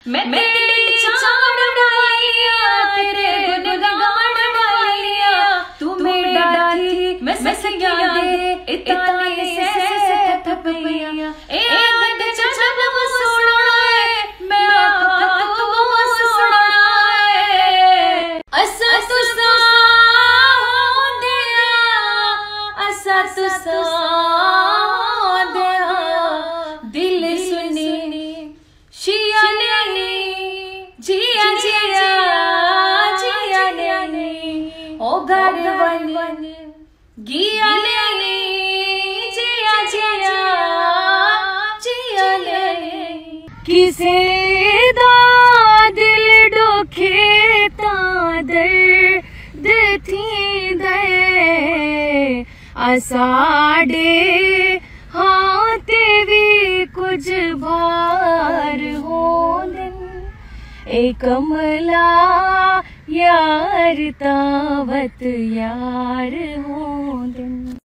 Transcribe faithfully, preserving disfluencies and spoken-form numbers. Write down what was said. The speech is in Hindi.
मैं तेरे चाड़ डालिया, तेरे गुनगान डालिया, तू मेरा थी मैं सखिया दे इताने से से थपैया। ए गद जन्म सोना है मैं आका तू सोना है। असा तू सा दिया, असा तू सा दिल सुनी शिया ने जिया जिया जिया ने ओ घर वन गिया ने जिया जिया जिया ने। किसे दा दिल डोखे ता दर्द थी दे, असाडे हाँ ते भी कुछ भार हो दिन। ए कमला यार तावत यार हो दिन।